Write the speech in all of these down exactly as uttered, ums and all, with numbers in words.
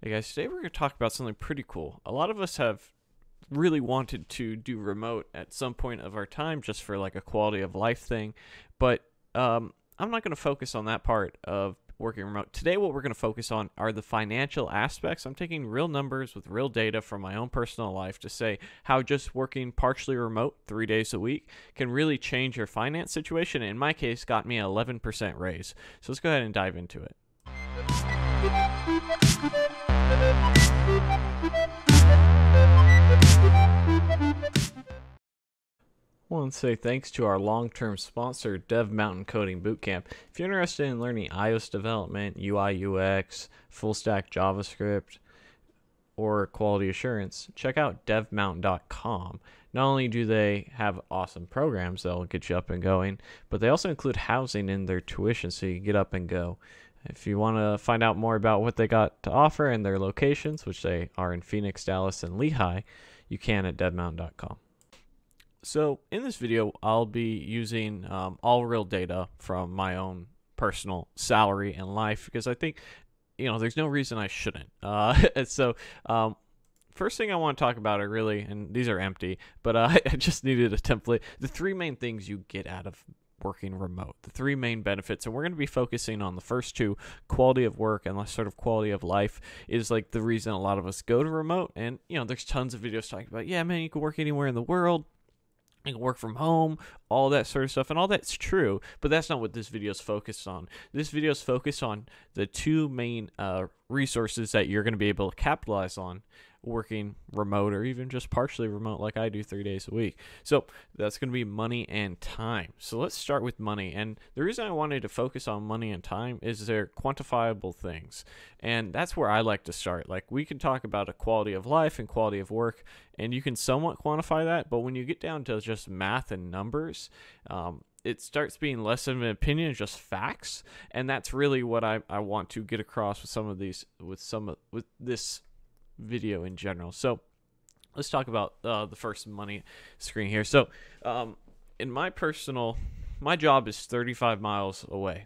Hey guys, today we're going to talk about something pretty cool. A lot of us have really wanted to do remote at some point of our time just for like a quality of life thing, but um, I'm not going to focus on that part of working remote. Today what we're going to focus on are the financial aspects. I'm taking real numbers with real data from my own personal life to say how just working partially remote three days a week can really change your finance situation. In my case, got me an eleven percent raise. So let's go ahead and dive into it. I want to say thanks to our long-term sponsor, Dev Mountain Coding Bootcamp. If you're interested in learning iOS development, U I U X, full-stack JavaScript, or quality assurance, check out dev mountain dot com. Not only do they have awesome programs that'll get you up and going, but they also include housing in their tuition so you can get up and go. If you want to find out more about what they got to offer and their locations, which they are in Phoenix, Dallas, and Lehigh, you can at dev mountain dot com. So in this video, I'll be using um, all real data from my own personal salary and life because I think, you know, there's no reason I shouldn't. Uh, so um, first thing I want to talk about are really, and these are empty, but uh, I just needed a template. The three main things you get out of working remote, the three main benefits, and we're going to be focusing on the first two, quality of work and sort of quality of life, is like the reason a lot of us go to remote. And, you know, there's tons of videos talking about, yeah, man, you can work anywhere in the world. You can work from home, all that sort of stuff, and all that's true, but that's not what this video is focused on. This video is focused on the two main uh, resources that you're going to be able to capitalize on working remote or even just partially remote like I do three days a week. So that's going to be money and time. So let's start with money. And the reason I wanted to focus on money and time is they're quantifiable things. And that's where I like to start. Like, we can talk about a quality of life and quality of work, and you can somewhat quantify that. But when you get down to just math and numbers, um, it starts being less of an opinion and just facts. And that's really what I, I want to get across with some of these, with some of, with this video in general. So let's talk about uh, the first money screen here. So um, in my personal, my job is thirty-five miles away.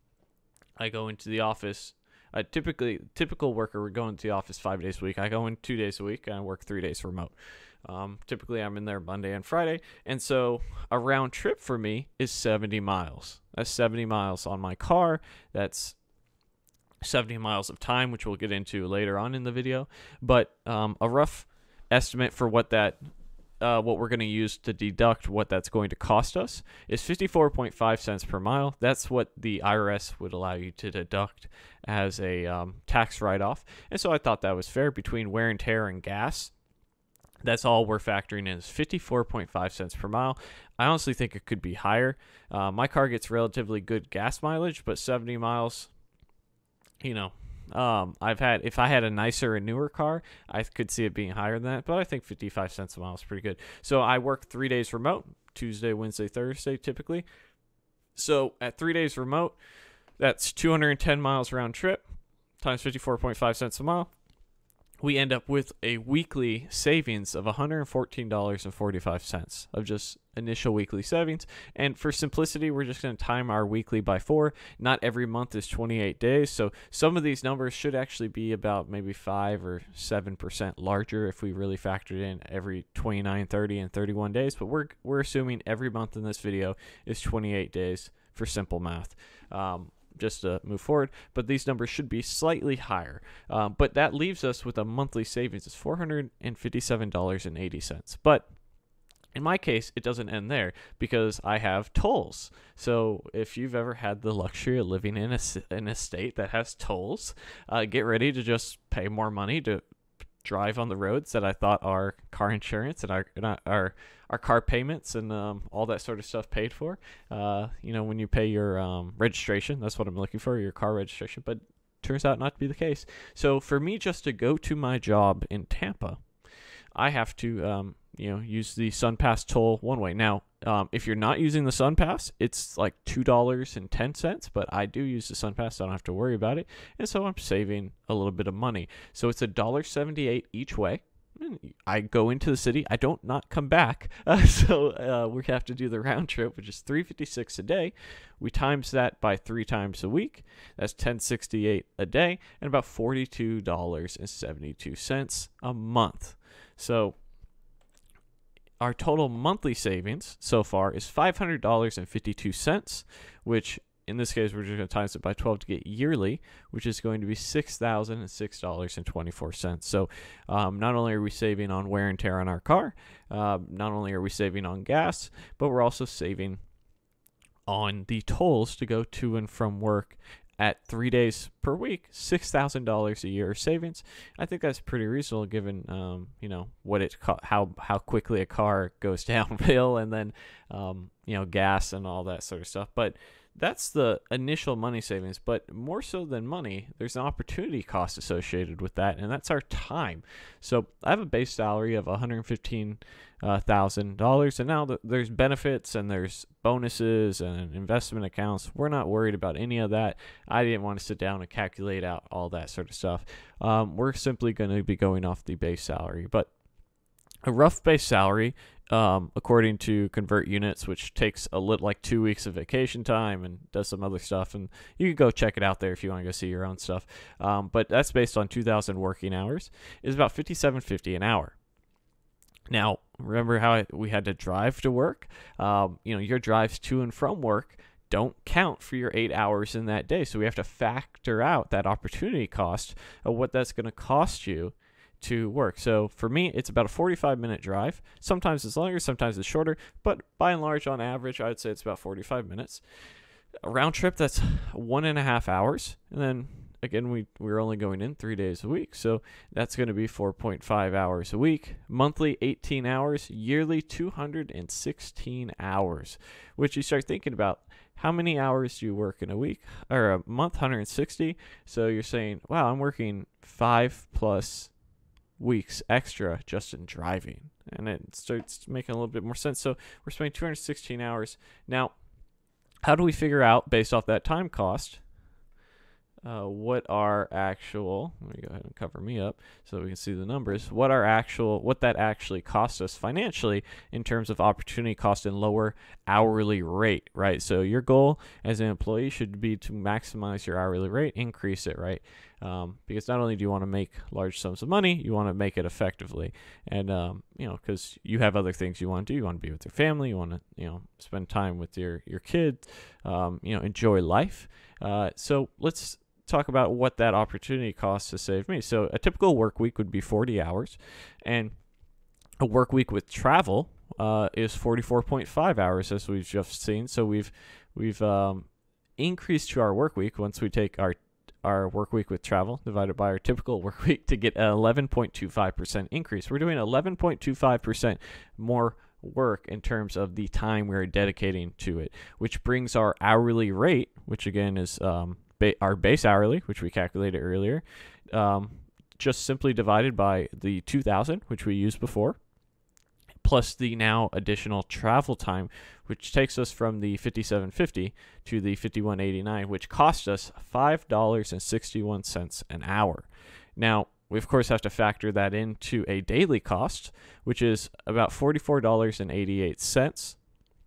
I go into the office. I typically, typical worker would go into the office five days a week. I go in two days a week and I work three days remote. Um, typically I'm in there Monday and Friday. And so a round trip for me is seventy miles. That's seventy miles on my car. That's seventy miles of time, which we'll get into later on in the video. But um, a rough estimate for what that uh, what we're going to use to deduct what that's going to cost us is fifty-four point five cents per mile. That's what the I R S would allow you to deduct as a um, tax write-off. And so I thought that was fair between wear and tear and gas. That's all we're factoring in is fifty-four point five cents per mile. I honestly think it could be higher. Uh, my car gets relatively good gas mileage, but seventy miles, you know, um, I've had, if I had a nicer and newer car, I could see it being higher than that, but I think fifty-five cents a mile is pretty good. So I work three days remote, Tuesday, Wednesday, Thursday, typically. So at three days remote, that's two hundred ten miles round trip times fifty-four point five cents a mile. We end up with a weekly savings of one hundred fourteen dollars and forty-five cents of just initial weekly savings. And for simplicity, we're just going to time our weekly by four. Not every month is twenty-eight days. So some of these numbers should actually be about maybe five or seven percent larger if we really factored in every twenty-nine, thirty, and thirty-one days. But we're, we're assuming every month in this video is twenty-eight days for simple math. Um, just to move forward, but these numbers should be slightly higher. Um, but that leaves us with a monthly savings of four hundred fifty-seven dollars and eighty cents. But in my case, it doesn't end there because I have tolls. So if you've ever had the luxury of living in a, in a state that has tolls, uh, get ready to just pay more money to drive on the roads that I thought our car insurance and our not our our car payments and um, all that sort of stuff paid for. Uh, you know, when you pay your um, registration, that's what I'm looking for, your car registration. But turns out not to be the case. So for me, just to go to my job in Tampa, I have to um, you know, use the SunPass toll one way. Now, um, if you're not using the SunPass, it's like two dollars and ten cents, but I do use the SunPass, so I don't have to worry about it. And so I'm saving a little bit of money. So it's one dollar seventy-eight each way. I go into the city. I don't not come back. Uh, so uh, we have to do the round trip, which is three fifty-six a day. We times that by three times a week. That's ten sixty-eight a day and about forty-two dollars and seventy-two cents a month. So our total monthly savings so far is five hundred dollars and fifty-two cents, which in this case, we're just going to times it by twelve to get yearly, which is going to be six thousand six dollars and twenty-four cents. So um, not only are we saving on wear and tear on our car, uh, not only are we saving on gas, but we're also saving on the tolls to go to and from work at three days per week, six thousand dollars a year savings. I think that's pretty reasonable given, um, you know, what it co- how how quickly a car goes downhill, and then, um, you know, gas and all that sort of stuff. But that's the initial money savings, but more so than money, there's an opportunity cost associated with that, and that's our time. So I have a base salary of one hundred fifteen thousand dollars, and now th- there's benefits and there's bonuses and investment accounts. We're not worried about any of that. I didn't want to sit down and calculate out all that sort of stuff. Um, we're simply going to be going off the base salary, but a rough base salary, um, according to Convert Units, which takes a little like two weeks of vacation time and does some other stuff, and you can go check it out there if you want to go see your own stuff. Um, but that's based on two thousand working hours. Is about fifty-seven fifty an hour. Now, remember how I, we had to drive to work? Um, you know, your drives to and from work don't count for your eight hours in that day, so we have to factor out that opportunity cost of what that's going to cost you to work. So for me, it's about a forty-five minute drive. Sometimes it's longer, sometimes it's shorter, but by and large, on average, I'd say it's about forty-five minutes. A round trip, that's one and a half hours. And then again, we, we're only going in three days a week. So that's going to be four point five hours a week. Monthly, eighteen hours. Yearly, two hundred sixteen hours, which you start thinking about. How many hours do you work in a week or a month? one hundred sixty. So you're saying, wow, I'm working five plus weeks extra just in driving, and it starts making a little bit more sense. So we're spending two hundred sixteen hours. Now, how do we figure out, based off that time cost, uh, what our actual, let me go ahead and cover me up so we can see the numbers, what our actual, what that actually costs us financially in terms of opportunity cost and lower hourly rate, right? So your goal as an employee should be to maximize your hourly rate, increase it, right? Um, because not only do you want to make large sums of money, you want to make it effectively. And, um, you know, because you have other things you want to do. You want to be with your family. You want to, you know, spend time with your, your kid, um, you know, enjoy life. Uh, so let's talk about what that opportunity costs to save me. So a typical work week would be forty hours, and a work week with travel uh, is forty-four point five hours, as we've just seen. So we've we've um, increased to our work week once we take our our work week with travel divided by our typical work week to get an eleven point two five percent increase. We're doing eleven point two five percent more work in terms of the time we're dedicating to it, which brings our hourly rate, which again is um, ba- our base hourly, which we calculated earlier, um, just simply divided by the two thousand, which we used before, plus the now additional travel time, which takes us from the fifty-seven fifty to the fifty-one eighty-nine, which cost us five dollars and sixty-one cents an hour. Now, we of course have to factor that into a daily cost, which is about forty-four dollars and eighty-eight cents.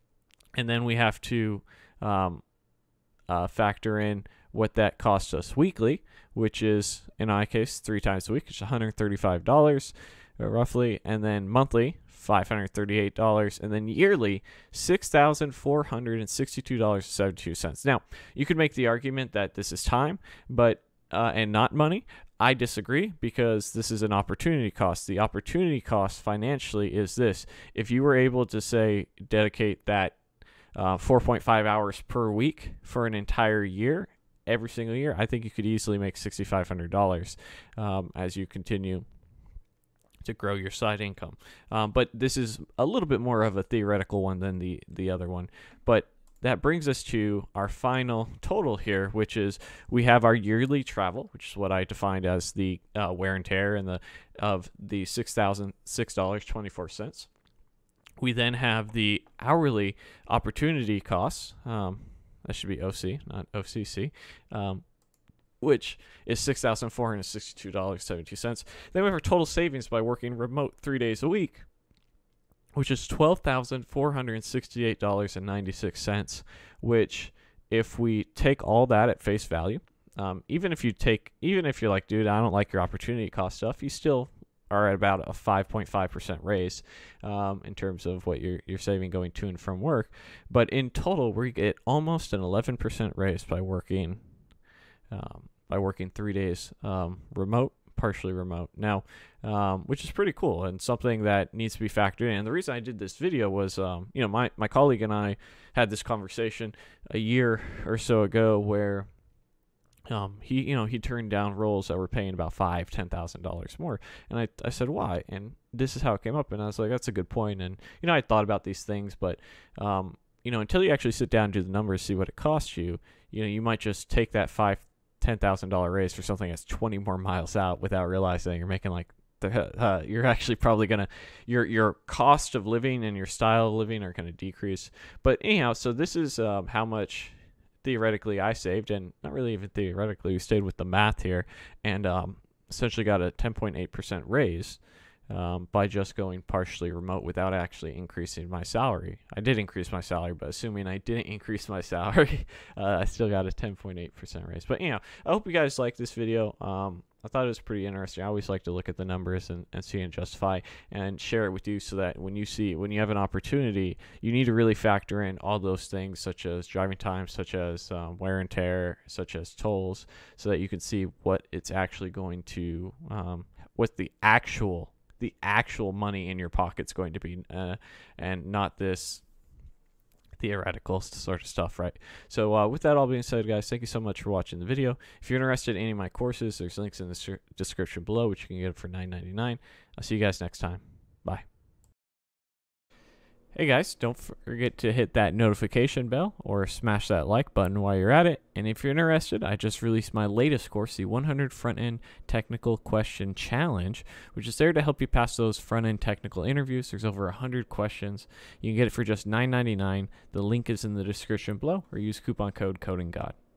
And then we have to um, uh, factor in what that costs us weekly, which is, in my case, three times a week, it's one hundred thirty-five dollars roughly, and then monthly, five hundred thirty-eight dollars, and then yearly, six thousand four hundred sixty-two dollars and seventy-two cents. Now, you could make the argument that this is time, but uh, and not money. I disagree, because this is an opportunity cost. The opportunity cost financially is this. If you were able to, say, dedicate that uh, four point five hours per week for an entire year, every single year, I think you could easily make six thousand five hundred dollars um, as you continue to grow your side income. Um, but this is a little bit more of a theoretical one than the, the other one. But that brings us to our final total here, which is we have our yearly travel, which is what I defined as the uh, wear and tear and the of the six thousand six dollars and twenty-four cents. We then have the hourly opportunity costs. Um, that should be O C, not O C C. Um, which is six thousand four hundred sixty-two dollars and seventy-two cents. Then we have our total savings by working remote three days a week, which is twelve thousand four hundred sixty-eight dollars and ninety-six cents, which if we take all that at face value, um, even if you take, even if you're like, dude, I don't like your opportunity cost stuff, you still are at about a five point five percent raise um, in terms of what you're, you're saving going to and from work. But in total, we get almost an eleven percent raise by working um, by working three days um, remote, partially remote now, um, which is pretty cool and something that needs to be factored in. And the reason I did this video was, um, you know, my, my colleague and I had this conversation a year or so ago where Um, he, you know, he turned down roles that were paying about five, ten thousand dollars more, and I, I said why, and this is how it came up, and I was like, that's a good point, and you know, I thought about these things, but, um, you know, until you actually sit down and do the numbers, see what it costs you, you know, you might just take that five, ten thousand dollar raise for something that's twenty more miles out without realizing you're making like the, uh, you're actually probably gonna, your your cost of living and your style of living are gonna decrease. But anyhow, so this is um, how much theoretically I saved, and not really even theoretically, we stayed with the math here, and um, essentially got a ten point eight percent raise um, by just going partially remote without actually increasing my salary. I did increase my salary, but assuming I didn't increase my salary, uh, I still got a ten point eight percent raise. But you know, I hope you guys liked this video. Um, I thought it was pretty interesting. I always like to look at the numbers and, and see and justify and share it with you so that when you see, when you have an opportunity, you need to really factor in all those things such as driving time, such as um, wear and tear, such as tolls, so that you can see what it's actually going to, um, what the actual, the actual money in your pocket's going to be, uh, and not this theoretical sort of stuff, right? So uh, with that all being said, guys, thank you so much for watching the video. If you're interested in any of my courses, there's links in the description below, which you can get for nine ninety-nine. I'll see you guys next time. Bye. Hey guys, don't forget to hit that notification bell or smash that like button while you're at it. And if you're interested, I just released my latest course, the one hundred Front-End Technical Question Challenge, which is there to help you pass those front-end technical interviews. There's over one hundred questions. You can get it for just nine ninety-nine. The link is in the description below, or use coupon code CodingGod.